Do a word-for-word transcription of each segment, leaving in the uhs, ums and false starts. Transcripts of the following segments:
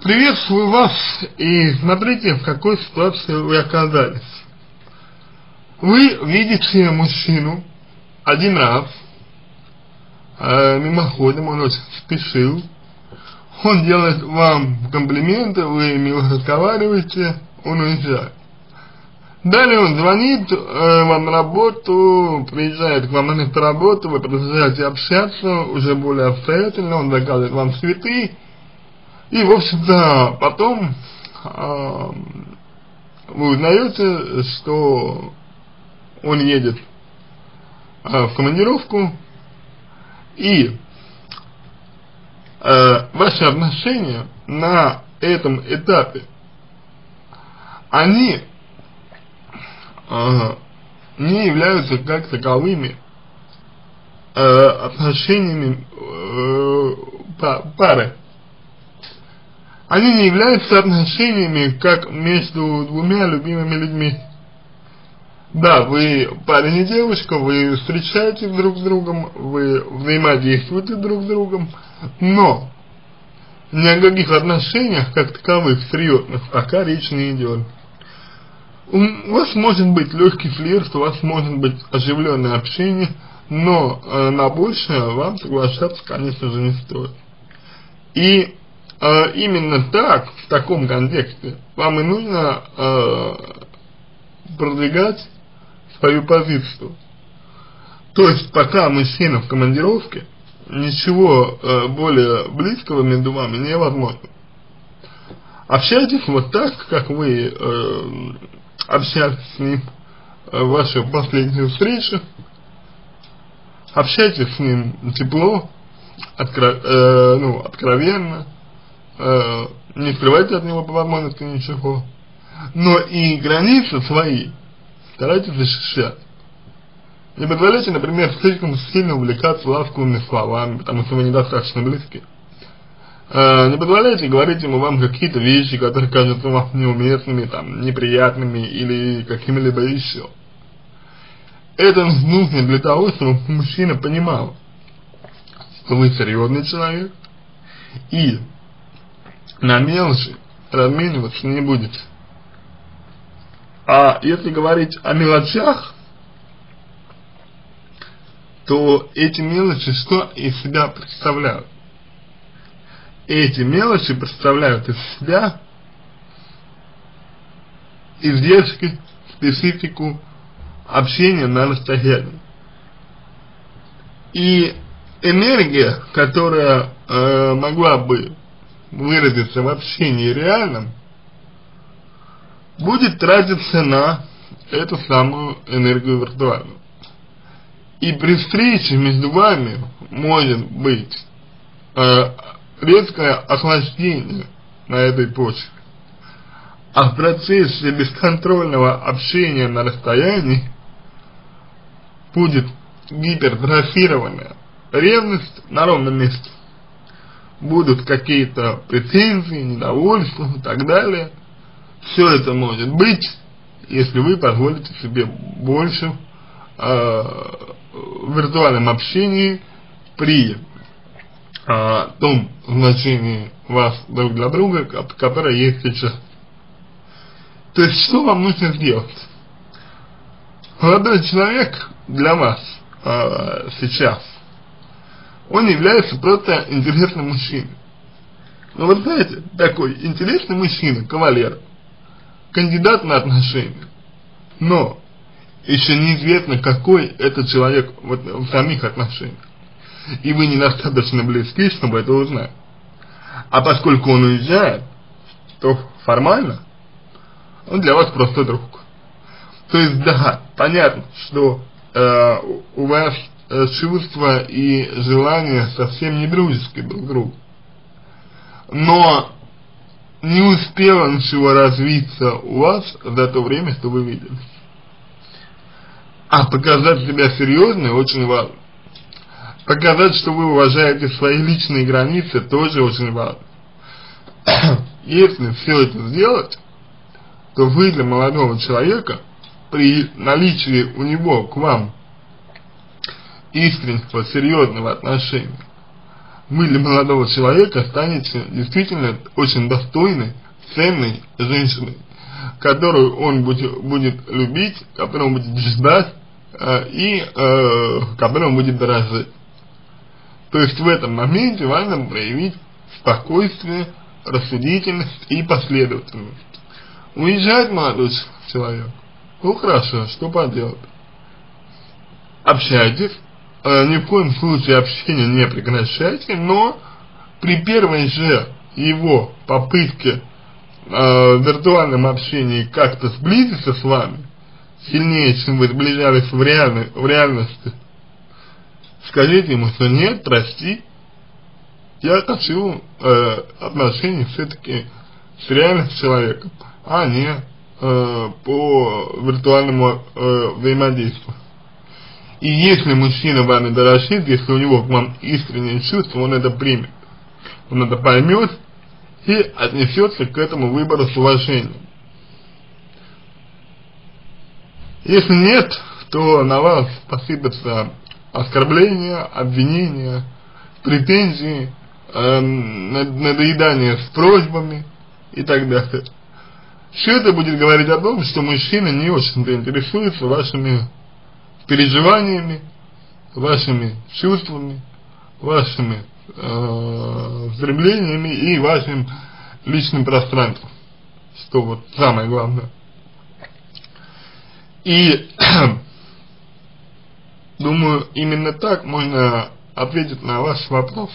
Приветствую вас, и смотрите, в какой ситуации вы оказались. Вы видите мужчину один раз, э, мимоходом, он очень спешил, он делает вам комплименты, вы мило разговариваете, он уезжает. Далее он звонит э, вам на работу, приезжает к вам на место работы, вы продолжаете общаться уже более обстоятельно, он заказывает вам цветы, и, в общем-то, потом э, вы узнаете, что он едет э, в командировку, и э, ваши отношения на этом этапе, они э, не являются как таковыми э, отношениями э, пары. Они не являются отношениями как между двумя любимыми людьми. Да, вы парень и девушка, вы встречаетесь друг с другом, вы взаимодействуете друг с другом, но ни о каких отношениях как таковых серьезных пока речь не идет. У вас может быть легкий флирт, у вас может быть оживленное общение, но э, на большее вам соглашаться, конечно же, не стоит. И э, именно так, в таком контексте, вам и нужно э, продвигать свою позицию. То есть, пока мужчина в командировке, ничего э, более близкого между вами невозможно. Общайтесь вот так, как вы э, общались с ним в вашей последней встрече. Общайтесь с ним тепло, откро, э, ну, откровенно, э, не скрывайте от него по возможности ничего. Но и границы свои старайтесь защищать. Не позволяйте, например, слишком сильно увлекаться ласковыми словами, потому что вы недостаточно близки. Э, не позволяйте говорить ему вам какие-то вещи, которые кажутся вам неуместными, там, неприятными или какими-либо еще. Это нужно для того, чтобы мужчина понимал, что вы серьезный человек, и на мелочи размениваться не будете. А если говорить о мелочах, то эти мелочи что из себя представляют? Эти мелочи представляют из себя издержки, специфику общения на расстоянии. И энергия, которая э, могла бы выразиться в общении реальном, будет тратиться на эту самую энергию виртуальную. И при встрече между вами может быть э, резкое охлаждение на этой почве. А в процессе бесконтрольного общения на расстоянии будет гипертрофированная ревность на ровном месте. Будут какие-то претензии, недовольства и так далее. Все это может быть, если вы позволите себе больше э, в виртуальном общении при э, том значении вас друг для друга, которое есть сейчас. То есть, что вам нужно сделать? Молодой человек для вас э, сейчас, он является просто интересным мужчиной. Ну, вот знаете, такой интересный мужчина, кавалер, кандидат на отношения, но еще неизвестно, какой этот человек вот в самих отношениях. И вы недостаточно близки, чтобы это узнать. А поскольку он уезжает, то формально он для вас просто друг. То есть, да, понятно, что э, у вас э, чувства и желания совсем не дружеские друг к другу. Но не успело ничего развиться у вас за то время, что вы видели. А показать себя серьезной очень важно. Показать, что вы уважаете свои личные границы, тоже очень важно. Если все это сделать, то вы для молодого человека при наличии у него к вам искреннего, серьезного отношения вы для молодого человека станете действительно очень достойной, ценной женщиной, которую он будет, будет любить, которую он будет ждать э, и э, которую он будет дорожить. То есть в этом моменте важно проявить спокойствие, рассудительность и последовательность. Уезжает молодой человек, ну хорошо, что поделать. Общайтесь, э, ни в коем случае общение не прекращайте, но при первой же его попытке э, в виртуальном общении как-то сблизиться с вами, сильнее, чем вы сближались в, реальной, в реальности, скажите ему, что нет, прости, я хочу э, отношений все-таки с реальным человеком, а не э, по виртуальному э, взаимодействию. И если мужчина вами дорожит, если у него к вам искреннее чувство, он это примет, он это поймет и отнесется к этому выбору с уважением. Если нет, то на вас посыпятся оскорбления, обвинения, претензии, э, надоедание с просьбами и так далее. Все это будет говорить о том, что мужчина не очень-то интересуется вашими переживаниями, вашими чувствами, вашими э, стремлениями и вашим личным пространством, что вот самое главное. И думаю, именно так можно ответить на ваш вопрос.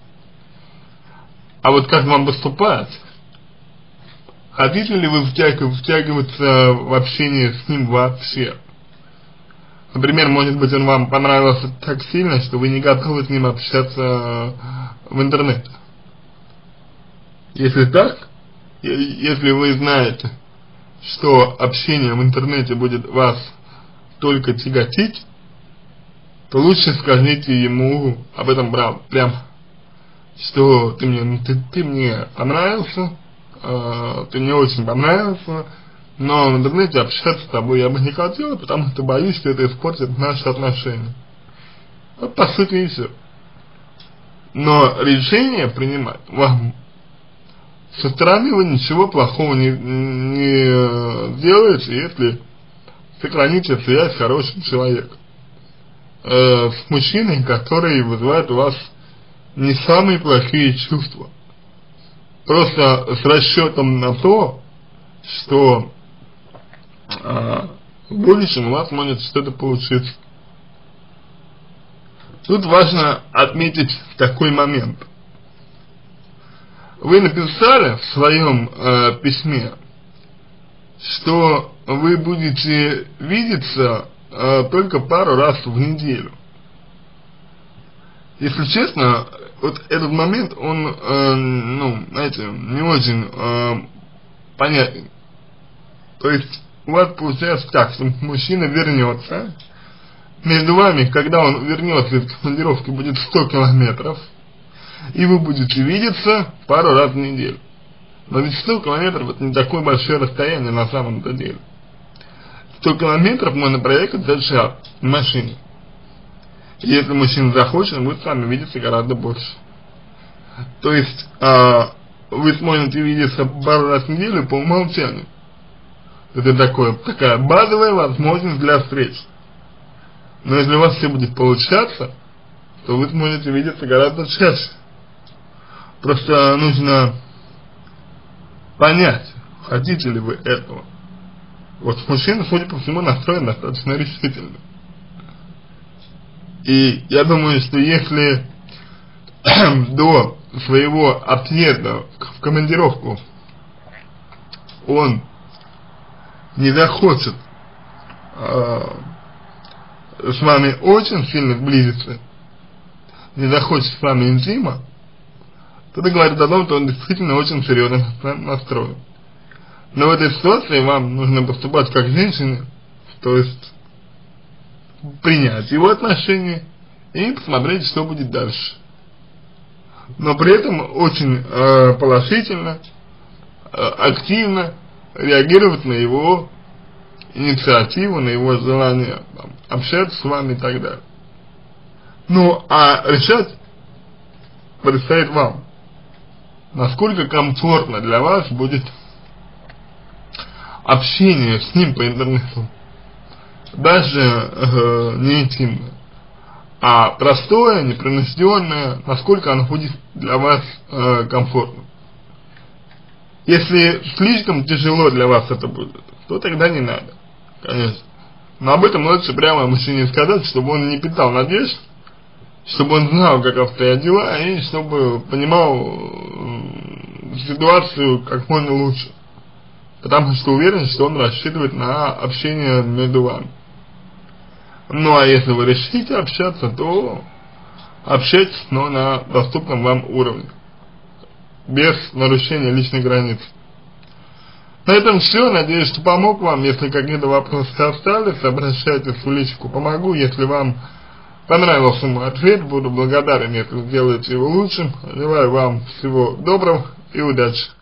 А вот как вам поступать? Хотите ли вы втягиваться в общение с ним вообще? Например, может быть, он вам понравился так сильно, что вы не готовы с ним общаться в интернете. Если так, если вы знаете, что общение в интернете будет вас только тяготить, то лучше скажите ему об этом прямо, что ты мне, ты, ты мне понравился, э, ты мне очень понравился, но в интернете общаться с тобой я бы не хотела, потому что боюсь, что это испортит наши отношения. Вот по сути и все. Но решение принимать вам. Со стороны вы ничего плохого не, не делаете, если сохраните связь с хорошим человеком. Э, с мужчиной, который вызывает у вас не самые плохие чувства. Просто с расчетом на то, что э, в будущем у вас может что-то получиться. Тут важно отметить такой момент. Вы написали в своем э, письме, что вы будете видеться э, только пару раз в неделю. Если честно, вот этот момент, он, э, ну, знаете, не очень э, понятен. То есть у вас получается так, что мужчина вернется, между вами, когда он вернется из командировки, будет сто километров, и вы будете видеться пару раз в неделю. Но ведь сто километров это не такое большое расстояние на самом-то деле. сто километров можно проехать за час в машине. И если мужчина захочет, он будет с вами видеться гораздо больше. То есть, э, вы сможете видеться пару раз в неделю по умолчанию. Это такое, такая базовая возможность для встреч. Но если у вас все будет получаться, то вы сможете видеться гораздо чаще. Просто нужно понять, хотите ли вы этого. Вот мужчина, судя по всему, настроен достаточно решительно. И я думаю, что если до своего отъезда в командировку он не захочет э, с вами очень сильно сблизиться, не захочет с вами интима, то это говорит о том, что он действительно очень серьезно настроен. Но в этой ситуации вам нужно поступать как женщине, то есть принять его отношения и посмотреть, что будет дальше. Но при этом очень э, положительно, э, активно реагировать на его инициативу, на его желание там, общаться с вами и так далее. Ну, а решать предстоит вам. Насколько комфортно для вас будет общение с ним по интернету. Даже э, не интимное, а простое, непринужденное, насколько оно будет для вас э, комфортно. Если слишком тяжело для вас это будет, то тогда не надо, конечно. Но об этом лучше прямо мужчине сказать, чтобы он не питал надежд, чтобы он знал, как обстоят дела, и чтобы понимал э, ситуацию как можно лучше. Потому что уверен, что он рассчитывает на общение между вами. Ну а если вы решите общаться, то общайтесь, но на доступном вам уровне, без нарушения личных границ. На этом все. Надеюсь, что помог вам. Если какие-то вопросы остались, обращайтесь в личку, помогу. Если вам понравился мой ответ, буду благодарен, если сделаете его лучшим. Желаю вам всего доброго и удачи.